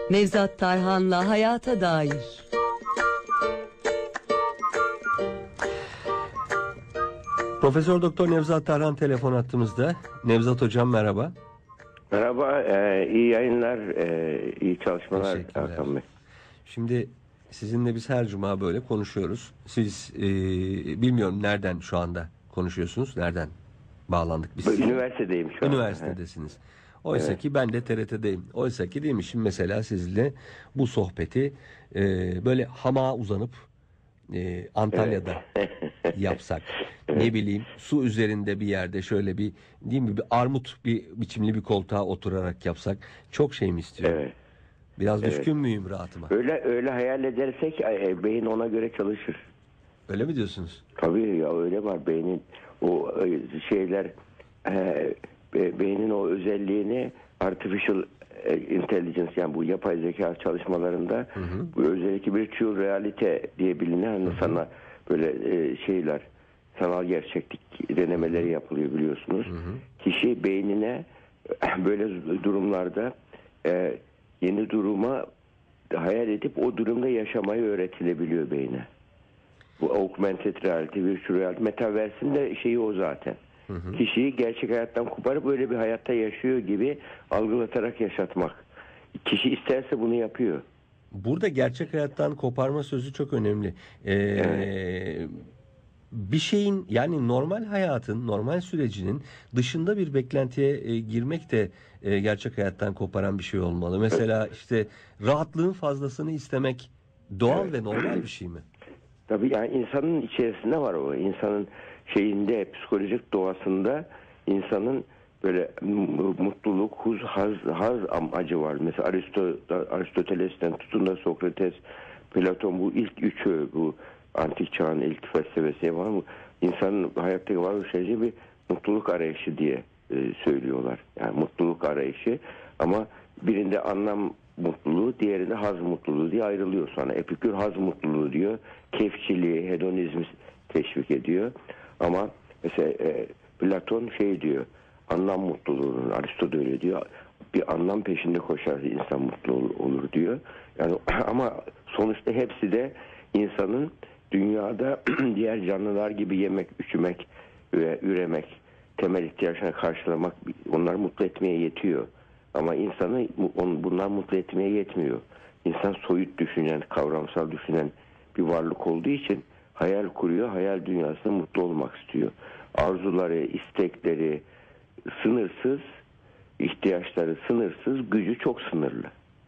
Nevzat Tarhan'la Hayata Dair. Profesör Doktor Nevzat Tarhan telefon hattımızda. Nevzat hocam merhaba. Merhaba, iyi yayınlar, iyi çalışmalar Teşekkürler. Hakan Bey. Şimdi sizinle biz her cuma böyle konuşuyoruz. Siz bilmiyorum nereden şu anda konuşuyorsunuz, nereden bağlandık biz size? Üniversitedeyim şu an. Üniversitedesiniz. Oysa ki ben de TRT'deyim. Oysa ki değil mi? Şimdi mesela sizinle bu sohbeti böyle hamağa uzanıp Antalya'da yapsak, ne bileyim su üzerinde bir yerde şöyle bir değil mi bir armut bir biçimli bir koltuğa oturarak yapsak çok şey mi istiyorum? Evet. Biraz düşkün müyüm rahatıma? Öyle hayal edersek beyin ona göre çalışır. Öyle mi diyorsunuz? Tabii ya, öyle var beynin o şeyler, beynin o özelliğini artificial intelligence, yani bu yapay zeka çalışmalarında bu özellikle virtual reality diye bilinen sana böyle şeyler, sanal gerçeklik denemeleri yapılıyor biliyorsunuz. Kişi beynine böyle durumlarda yeni duruma hayal edip o durumda yaşamayı öğretilebiliyor beyne. Bu augmented reality, virtual reality, metaverse'in de şeyi o zaten. Kişiyi gerçek hayattan koparıp böyle bir hayatta yaşıyor gibi algılatarak yaşatmak. Kişi isterse bunu yapıyor. Burada gerçek hayattan koparma sözü çok önemli. Bir şeyin yani normal hayatın, normal sürecinin dışında bir beklentiye girmek de gerçek hayattan koparan bir şey olmalı. Mesela işte rahatlığın fazlasını istemek doğal ve normal bir şey mi? Tabii yani insanın içerisinde var o. İnsanın şeyinde, psikolojik doğasında insanın böyle mutluluk, haz amacı var. Mesela Aristoteles'ten tutun da Sokrates, Platon, bu ilk üçü, bu antik çağın ilk felsefesi var mı? İnsanın hayattaki varlık şeyi bir mutluluk arayışı diye söylüyorlar. Yani mutluluk arayışı, ama birinde anlam mutluluğu, diğerinde haz mutluluğu diye ayrılıyor sonra. Epikür haz mutluluğu diyor. Keyifçiliği, hedonizmi teşvik ediyor. Ama mesela Platon şey diyor, anlam mutluluğunun, Aristo da öyle diyor, bir anlam peşinde koşarsa insan mutlu olur diyor. Yani ama sonuçta hepsi de insanın dünyada diğer canlılar gibi yemek, üşümek ve üremek, temel ihtiyaçlarını karşılamak, onları mutlu etmeye yetiyor. Ama insanı bunlar mutlu etmeye yetmiyor. İnsan soyut düşünen, kavramsal düşünen bir varlık olduğu için hayal kuruyor, hayal dünyasında mutlu olmak istiyor. Arzuları, istekleri sınırsız, ihtiyaçları sınırsız, gücü çok sınırlı.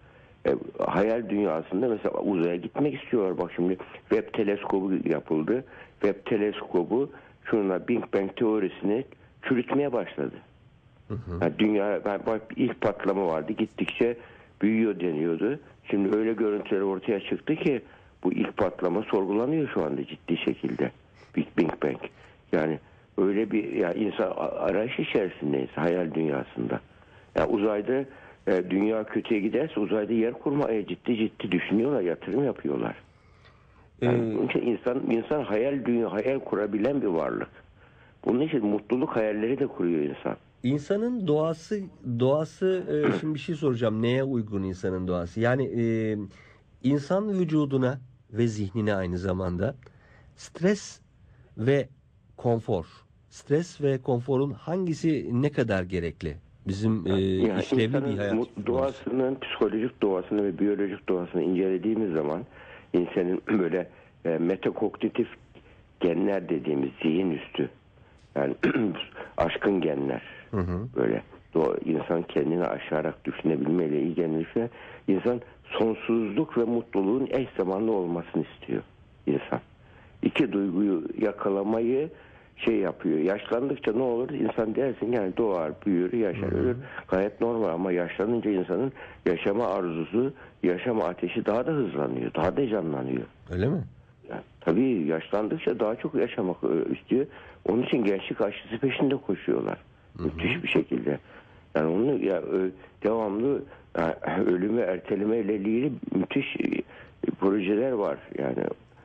Hayal dünyasında mesela uzaya gitmek istiyorlar. Bak şimdi Webb teleskobu yapıldı. Webb teleskobu şununla Big Bang teorisini çürütmeye başladı. Yani dünya, bak ilk patlama vardı, gittikçe büyüyor deniyordu. Şimdi öyle görüntüler ortaya çıktı ki bu ilk patlama sorgulanıyor şu anda ciddi şekilde. Big Bang. Yani öyle bir, yani insan arayış içerisindeyiz hayal dünyasında. Yani uzayda dünya kötüye giderse uzayda yer kurmaya ciddi düşünüyorlar, yatırım yapıyorlar. Yani insan hayal kurabilen bir varlık. Bunun için mutluluk hayalleri de kuruyor insan. İnsanın doğası şimdi bir şey soracağım. Neye uygun insanın doğası? Yani insan vücuduna ve zihnine aynı zamanda stres ve konfor. Stres ve konforun hangisi ne kadar gerekli? Bizim Yani işlevli bir hayat doğasının, psikolojik doğasını ve biyolojik doğasını incelediğimiz zaman insanın böyle metakognitif genler dediğimiz zihin üstü, yani aşkın genler, böyle insan kendini aşarak düşünebilmeyle ilgilenirse insan sonsuzluk ve mutluluğun eş zamanlı olmasını istiyor insan. İki duyguyu yakalamayı yapıyor. Yaşlandıkça ne olur? İnsan dersin yani doğar, büyür, yaşar, ölür. Gayet normal, ama yaşlanınca insanın yaşama arzusu, yaşama ateşi daha da hızlanıyor, daha da canlanıyor. Öyle mi? Yani, tabii yaşlandıkça daha çok yaşamak istiyor. Onun için gençlik aşısı peşinde koşuyorlar. Müthiş bir şekilde. Yani onu devamlı ölümü ertelemeyle ilgili müthiş projeler var. Yani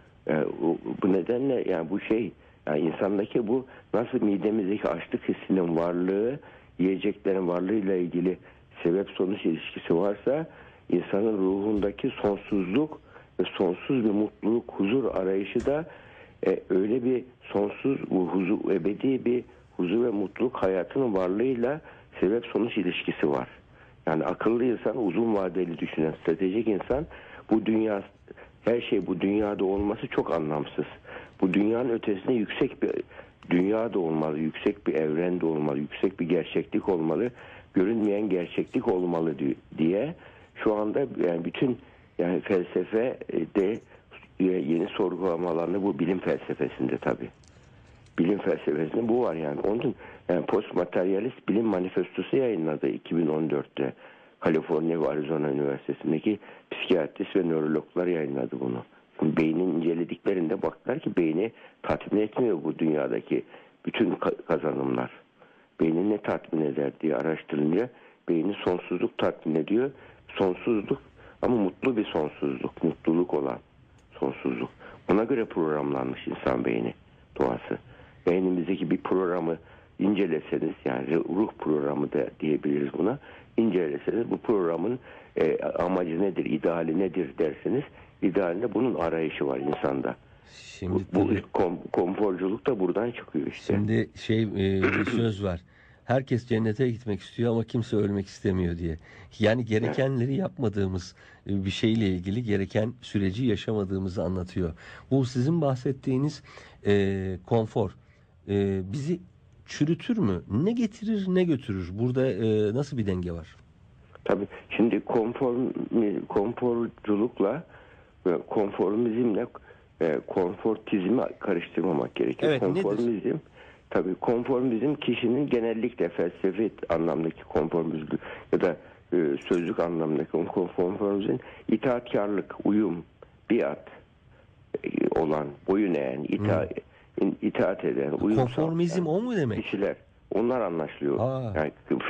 bu nedenle yani bu yani insandaki bu nasıl midemizdeki açlık hissinin varlığı, yiyeceklerin varlığıyla ilgili sebep sonuç ilişkisi varsa, insanın ruhundaki sonsuzluk ve sonsuz bir mutluluk, huzur arayışı da öyle bir sonsuz, huzur, ebedi bir huzur ve mutluluk hayatının varlığıyla sebep sonuç ilişkisi var. Yani akıllı insan, uzun vadeli düşünen, stratejik insan, bu dünya, her şey bu dünyada olması çok anlamsız. Bu dünyanın ötesinde yüksek bir dünya da olmalı, yüksek bir evren de olmalı, yüksek bir gerçeklik olmalı, görünmeyen gerçeklik olmalı diye şu anda yani bütün yani felsefe de yeni sorgulamalarını, bu bilim felsefesinde tabii. Bilim felsefesinde bu var yani. Onun yani postmateryalist bilim manifestosu yayınladı 2014'te. Kaliforniya ve Arizona Üniversitesi'ndeki psikiyatrist ve nörologlar yayınladı bunu. Beynin incelediklerinde baktılar ki beyni tatmin etmiyor bu dünyadaki bütün kazanımlar. Beyni ne tatmin eder diye araştırınca beyni sonsuzluk tatmin ediyor. Sonsuzluk ama mutlu bir sonsuzluk, mutluluk olan sonsuzluk. Ona göre programlanmış insan beyni, doğası. Beynimizdeki bir programı inceleseniz, yani ruh programı da diyebiliriz buna, inceleseniz bu programın amacı nedir, ideali nedir derseniz, idealinde bunun arayışı var insanda. Şimdi Bu konforculuk da buradan çıkıyor işte. Şimdi bir söz var. Herkes cennete gitmek istiyor ama kimse ölmek istemiyor diye. Yani gerekenleri yapmadığımız bir şeyle ilgili gereken süreci yaşamadığımızı anlatıyor. Bu sizin bahsettiğiniz konfor bizi çürütür mü? Ne getirir ne götürür? Burada nasıl bir denge var? Tabii şimdi konforculukla ve konformizmle konfortizmi karıştırmamak gerekiyor. Evet, konformizm nedir? Tabii konformizm kişinin genellikle felsefi anlamdaki konformizm ya da sözlük anlamdaki konformizm itaatkarlık, uyum, biat olan, boyun eğen, itaat eden, uyum Konformizm o mu demek? kişiler. Onlar anlaşılıyor. Yani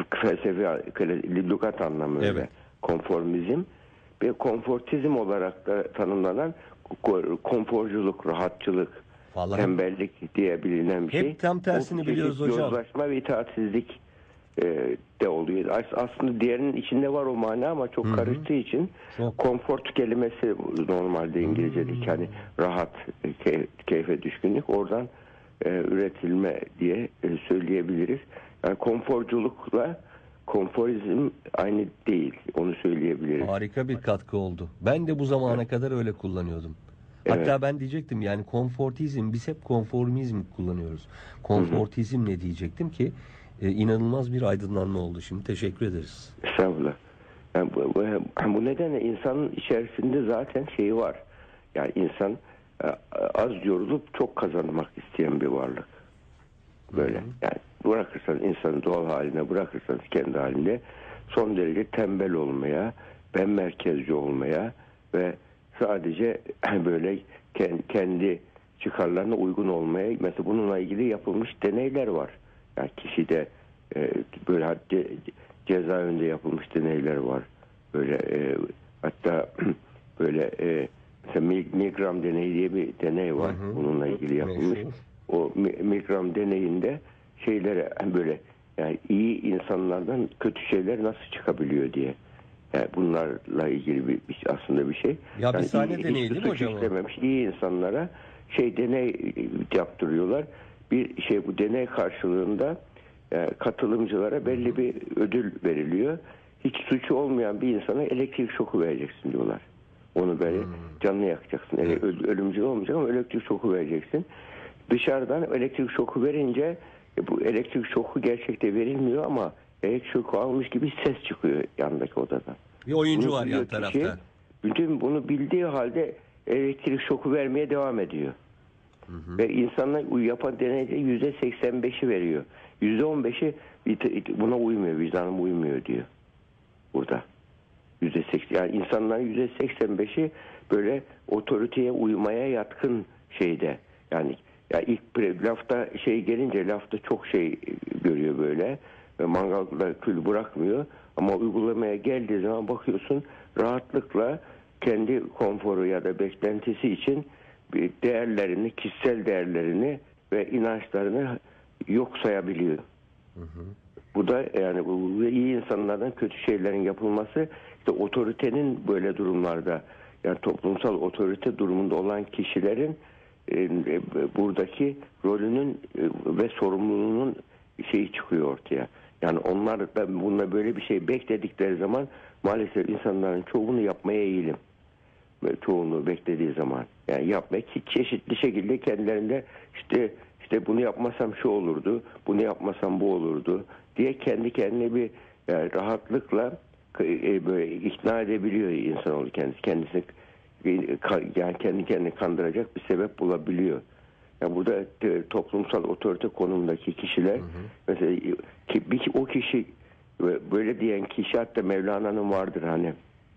felsefi, lügat anlamı öyle. Evet. Konformizm ve konfortizm olarak da tanımlanan konforculuk, rahatçılık, Vallahi tembellik diye bilinen bir şey. hep tam tersini O biliyoruz hocam. Yozlaşma ve itaatsizlik de oluyor. Aslında diğerinin içinde var o mana ama çok karıştığı için comfort kelimesi normalde İngilizce'deki hani rahat, keyfe düşkünlük oradan üretilme diye söyleyebiliriz. Yani konforculukla konforizm aynı değil. Onu söyleyebiliriz. Harika bir katkı oldu. Ben de bu zamana kadar öyle kullanıyordum. Evet. Hatta ben diyecektim yani konfortizm, biz hep konformizm kullanıyoruz. Konfortizm ne diyecektim ki inanılmaz bir aydınlanma oldu. Şimdi teşekkür ederiz. Estağfurullah. Yani bu nedenle insanın içerisinde zaten şeyi var. Yani insan az yorulup çok kazanmak isteyen bir varlık. Böyle. Yani bırakırsanız insanı doğal haline bırakırsanız kendi halinde son derece tembel olmaya, ben merkezci olmaya ve sadece böyle kendi çıkarlarına uygun olmaya, mesela bununla ilgili yapılmış deneyler var. Yani kişide böyle cezaevinde yapılmış deneyler var. Böyle hatta böyle mesela Milgram deneyi diye bir deney var. Bununla ilgili yapılmış. O Milgram deneyinde şeylere böyle yani iyi insanlardan kötü şeyler nasıl çıkabiliyor diye. Yani bunlarla ilgili aslında bir şey. Ya yani bir sahne deneyi değil mi hocam? İstememiş iyi insanlara deney yaptırıyorlar. Bir bu deney karşılığında katılımcılara belli bir ödül veriliyor. Hiç suçu olmayan bir insana elektrik şoku vereceksin diyorlar. Onu böyle canını yakacaksın. Ölümcül olmayacak ama elektrik şoku vereceksin. Dışarıdan elektrik şoku verince bu elektrik şoku gerçekte verilmiyor ama elektrik şoku almış gibi ses çıkıyor yandaki odadan. Bir oyuncu Bunu var yan tarafta. Bütün bunu bildiği halde elektrik şoku vermeye devam ediyor. Ve insanlar yapan deneyde %85'i veriyor. %15'i buna uymuyor, vicdanım uymuyor diyor. Burada. %80, yani insanların %85'i böyle otoriteye uymaya yatkın şeyde. Yani ya ilk lafta gelince lafta çok görüyor böyle. Ve mangalda kül bırakmıyor. Ama uygulamaya geldiği zaman bakıyorsun rahatlıkla kendi konforu ya da beklentisi için değerlerini, kişisel değerlerini ve inançlarını yok sayabiliyor. Bu da yani bu iyi insanlardan kötü şeylerin yapılması, işte otoritenin böyle durumlarda, yani toplumsal otorite durumunda olan kişilerin buradaki rolünün ve sorumluluğunun şeyi çıkıyor ortaya. Yani onlar da bununla böyle bir şey bekledikleri zaman maalesef insanların çoğunu yapmaya eğilim. Çoğunu beklediği zaman. Yani yapmak hiç çeşitli şekilde kendilerinde işte bunu yapmasam şu olurdu, bunu yapmasam bu olurdu diye kendi kendine bir rahatlıkla böyle ikna edebiliyor insanoğlu kendisini yani kendi kendini kandıracak bir sebep bulabiliyor. Yani burada toplumsal otorite konumundaki kişiler mesela o kişi böyle diyen kişi, hatta Mevlana'nın vardır hani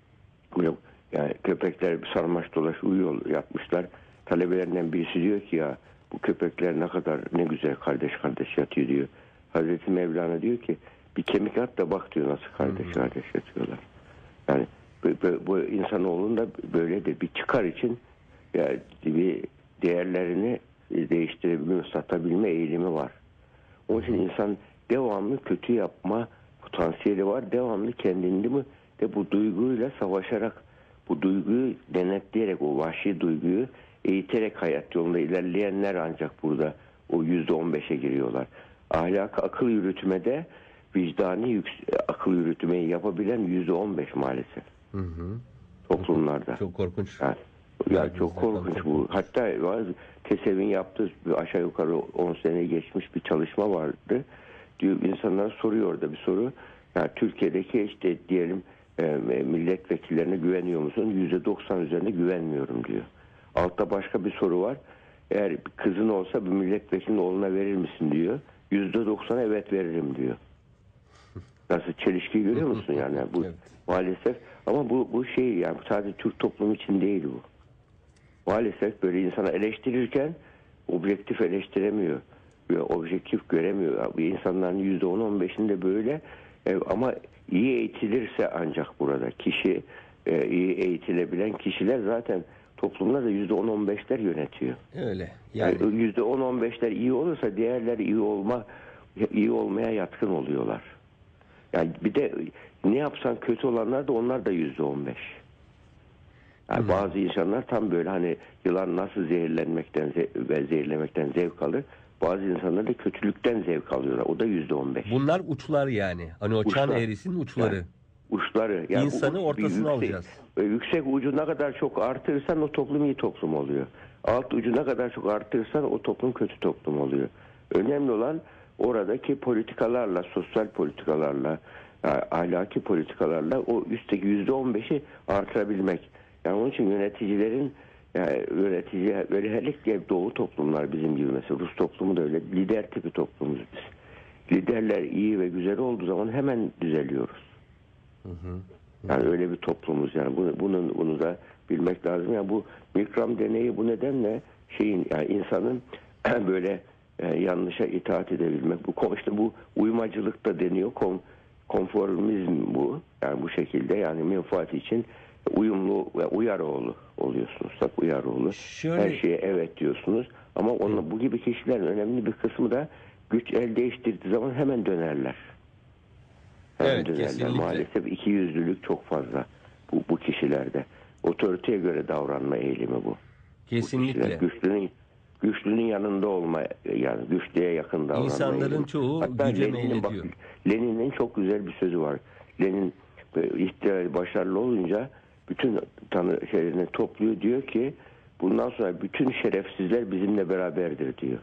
yani köpekler sarmaş dolaş uyuyor yapmışlar. Talebelerinden birisi diyor ki ya bu köpekler ne güzel kardeş kardeş yatıyor diyor. Hazreti Mevlana diyor ki bir kemik at da bak diyor nasıl kardeş kardeş yatıyorlar. Yani bu insanoğlunda böyle de bir çıkar için yani bir değerlerini değiştirebilme, satabilme eğilimi var. Onun için insan devamlı kötü yapma potansiyeli var. Devamlı kendini de bu duyguyla savaşarak, bu duyguyu denetleyerek, o vahşi duyguyu eğiterek hayat yolunda ilerleyenler ancak burada o %15'e giriyorlar. Ahlak, akıl yürütmede vicdani akıl yürütmeyi yapabilen %15 maalesef. Toplumlarda. Çok korkunç. Ya çok korkunç bu. Hatta TESEV'in yaptığı aşağı yukarı 10 sene geçmiş bir çalışma vardı. Diyor, insanlar soruyor orada bir soru. Ya Türkiye'deki işte diyelim milletvekillerine güveniyor musun? %90 üzerinde güvenmiyorum diyor. Altta başka bir soru var. Eğer kızın olsa bir milletvekilinin oğluna verir misin diyor. %90 evet veririm diyor. Nasıl çelişki görüyor musun yani bu evet. Maalesef ama bu şey yani sadece Türk toplumu için değil bu. Maalesef böyle insana eleştirirken objektif eleştiremiyor. Objektif göremiyor. Bu insanların %10-15'inde böyle ama iyi eğitilirse ancak burada kişi iyi eğitilebilen kişiler zaten toplumlar da %10-15'ler yönetiyor. Öyle. Yani %10-15'ler iyi olursa diğerleri iyi olmaya yatkın oluyorlar. Yani bir de ne yapsan kötü olanlar da onlar da %15. Yani bazı insanlar tam böyle hani yılan nasıl zehirlenmekten zevk alır. Bazı insanlar da kötülükten zevk alıyorlar. O da %15. Bunlar uçlar yani. Hani o çan eğrisinin uçları. Yani, uçları. Yani İnsanı ortasına alacağız. Yüksek ucu ne kadar çok artırırsan o toplum iyi toplum oluyor. Alt ucu ne kadar çok artırırsan o toplum kötü toplum oluyor. Önemli olan oradaki politikalarla, sosyal politikalarla, ahlaki politikalarla o üstteki %15'i artırabilmek. Yani onun için yöneticilerin özellikle doğu toplumlar bizim gibi mesela Rus toplumu da öyle lider tipi toplumuz biz. Liderler iyi ve güzel olduğu zaman hemen düzeliyoruz. Yani öyle bir toplumuz yani bunu da bilmek lazım. Yani bu Milgram deneyi bu nedenle yani insanın böyle yanlışa itaat edebilmek. İşte bu uymacılık da deniyor. Konformizm bu. Yani bu şekilde yani menfaat için uyumlu ve Uyaroğlu oluyorsunuz. Bak Uyaroğlu. Her şeye evet diyorsunuz. Ama bu gibi kişilerin önemli bir kısmı da güç el değiştirdiği zaman hemen dönerler. Evet, kesinlikle. Maalesef ikiyüzlülük çok fazla bu kişilerde. Otoriteye göre davranma eğilimi bu. Kesinlikle. Bu güçlünün yanında olma, yani güçlüye yakın davranma. İnsanların eğilimi. çoğu hatta güce meylediyor. Lenin'in çok güzel bir sözü var. Lenin başarılı olunca bütün şeylerini topluyor, diyor ki bundan sonra bütün şerefsizler bizimle beraberdir diyor.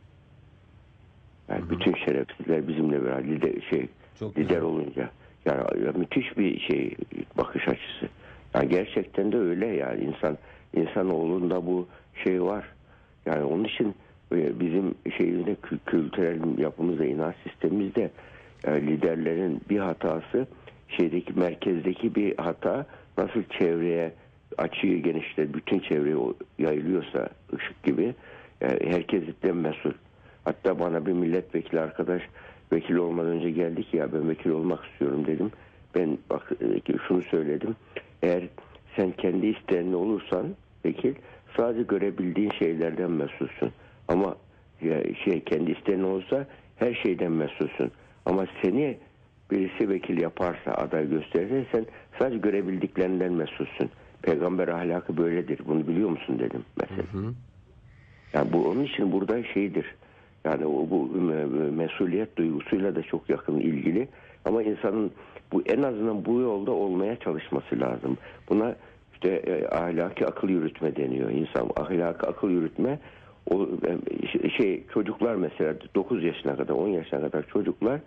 Yani bütün şerefsizler bizimle beraber lider olunca. Yani müthiş bir bakış açısı. Yani gerçekten de öyle yani insanoğlunda bu şey var. Yani onun için bizim kültürel yapımızda, inanç sistemimizde liderlerin bir hatası merkezdeki bir hata nasıl çevreye açıyı genişler, bütün çevreye yayılıyorsa ışık gibi herkesten mesul. Hatta bana bir milletvekili arkadaş vekil olmadan önce geldi ki ya ben vekil olmak istiyorum dedim. Ben şunu söyledim. Eğer sen kendi isteğinle olursan vekil sadece görebildiğin şeylerden mesulsün. Ama kendi isteğin olsa her şeyden mesulsün. Ama seni birisi vekil yaparsa, aday gösterirse sen sadece görebildiklerinden mesulsün. Peygamber ahlakı böyledir. Bunu biliyor musun dedim mesela. Yani bu onun için burada şeydir. Yani bu mesuliyet duygusuyla da çok yakın ilgili. Ama insanın bu en azından bu yolda olmaya çalışması lazım. Buna işte ahlaki akıl yürütme deniyor. İnsan ahlaki akıl yürütme o çocuklar mesela 9 yaşına kadar 10 yaşına kadar çocuklar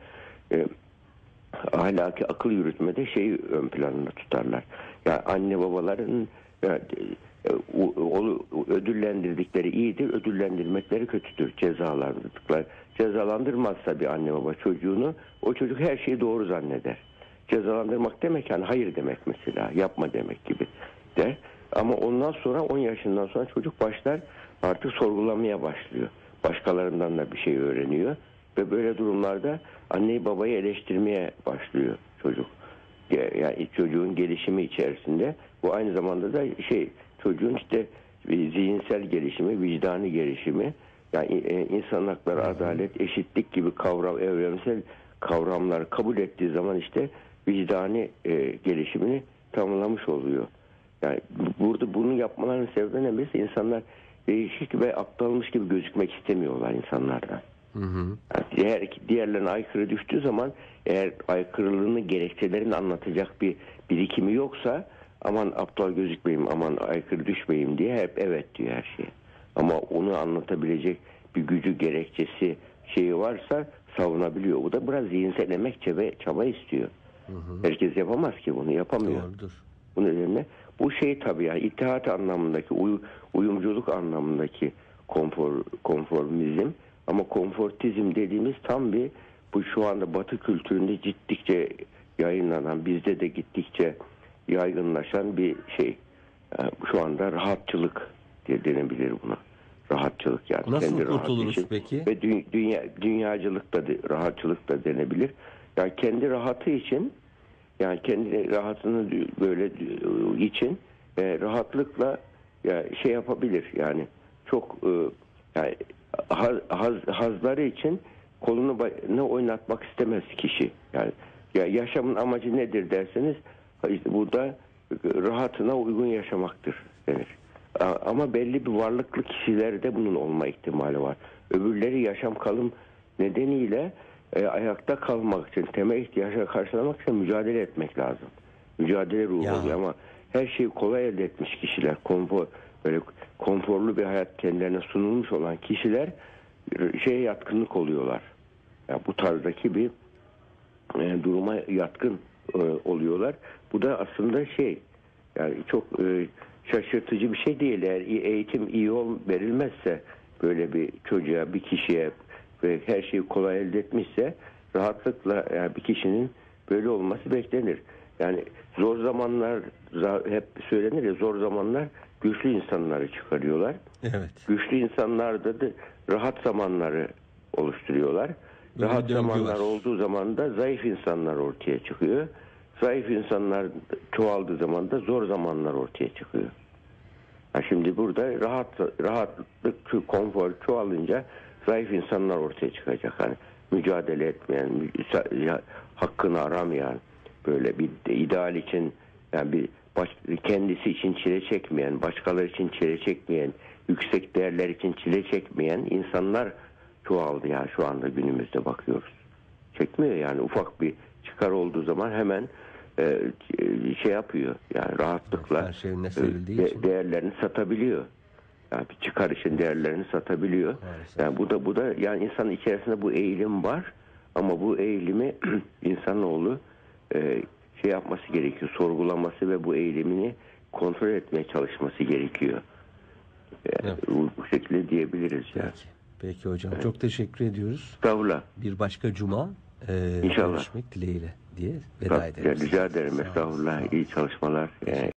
ahlaki akıl yürütmede şeyi ön planında tutarlar. Yani anne babaların ödüllendirdikleri iyidir, ödüllendirmekleri kötüdür. Cezalandırmazsa bir anne baba çocuğunu, o çocuk her şeyi doğru zanneder. Cezalandırmak demek yani hayır demek mesela, yapma demek gibi der. Ama ondan sonra 10 yaşından sonra çocuk başlar artık sorgulamaya başlıyor. Başkalarından da bir şey öğreniyor ve böyle durumlarda anneyi babayı eleştirmeye başlıyor çocuk. Yani çocuğun gelişimi içerisinde bu aynı zamanda da çocuğun işte zihinsel gelişimi, vicdani gelişimi, yani insan hakları, adalet, eşitlik gibi evrensel kavramları kabul ettiği zaman işte vicdani gelişimini tamamlamış oluyor. Yani burada bunu yapmalarının sebebi birisi insanlar değişik ve aptalmış gibi gözükmek istemiyorlar insanlardan. Yani diğerlerine aykırı düştüğü zaman eğer aykırılığını gerekçelerini anlatacak bir birikimi yoksa aman aptal gözükmeyeyim, aman aykırı düşmeyeyim diye hep evet diyor her şeye. Ama onu anlatabilecek bir gücü, gerekçesi şeyi varsa savunabiliyor. Bu da biraz zihinsel emek, çaba istiyor. Herkes yapamaz ki bunu, yapamıyor. Doğrudur. Bu nedenle bu tabii yani ittihat anlamındaki, uyumculuk anlamındaki konformizm, ama konfortizm dediğimiz tam bir bu şu anda Batı kültüründe gittikçe yayınlanan, bizde de gittikçe yaygınlaşan bir şey. Yani şu anda rahatçılık diye denebilir buna. Rahatçılık yani. Nasıl kendi kurtuluruz için. peki? Ve dünyacılık da rahatçılık da denebilir. Yani kendi rahatı için, yani kendi rahatını böyle için rahatlıkla yapabilir. Yani çok yani hazları için kolunu oynatmak istemez kişi. Yani yaşamın amacı nedir derseniz işte burada rahatına uygun yaşamaktır denir. Ama belli bir varlıklı kişilerde bunun olma ihtimali var. Öbürleri yaşam kalım nedeniyle ayakta kalmak için, temel ihtiyaçları karşılamak için mücadele etmek lazım. Mücadele ruhu oluyor ama her şeyi kolay elde etmiş kişiler, böyle konforlu bir hayat kendilerine sunulmuş olan kişiler yatkınlık oluyorlar. Yani bu tarzdaki bir duruma yatkın oluyorlar. Bu da aslında yani çok şaşırtıcı bir şey değil. Eğer eğitim iyi verilmezse böyle bir çocuğa, bir kişiye ve her şeyi kolay elde etmişse rahatlıkla yani bir kişinin böyle olması beklenir. Yani zor zamanlar hep söylenir ya, zor zamanlar güçlü insanları çıkarıyorlar. Evet. Güçlü insanlar da rahat zamanları oluşturuyorlar. Böyle rahat zamanlar olduğu zaman da zayıf insanlar ortaya çıkıyor. Zayıf insanlar çoğaldığı zaman da zor zamanlar ortaya çıkıyor. Şimdi burada rahatlık, konfor çoğalınca zayıf insanlar ortaya çıkacak. Hani mücadele etmeyen, hakkını aramayan, böyle bir ideal için, yani kendisi için çile çekmeyen, başkaları için çile çekmeyen, yüksek değerler için çile çekmeyen insanlar çoğaldı ya şu anda günümüzde bakıyoruz. Çekmiyor yani, ufak bir çıkar olduğu zaman hemen yapıyor. Yani rahatlıkla her şeyin değerlerini satabiliyor. Yani bir çıkar için değerlerini satabiliyor. Maalesef. Yani bu da yani insanın içerisinde bu eğilim var ama bu eğilimi insanoğlu yapması gerekiyor. Sorgulaması ve bu eğilimini kontrol etmeye çalışması gerekiyor. Evet. Bu şekilde diyebiliriz yani. Peki hocam. Evet. Çok teşekkür ediyoruz. Estağfurullah. Bir başka cuma İnşallah görüşmek dileğiyle diye veda ederiz. Rica ederim. Estağfurullah. İyi çalışmalar.